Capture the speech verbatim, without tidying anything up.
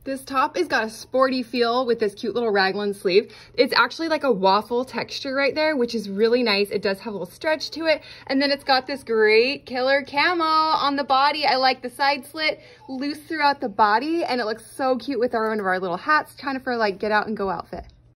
This top has got a sporty feel with this cute little raglan sleeve. It's actually like a waffle texture right there, which is really nice. It does have a little stretch to it. And then it's got this great killer camo on the body. I like the side slit loose throughout the body, and it looks so cute with our one of our little hats, kind of for like get out and go outfit.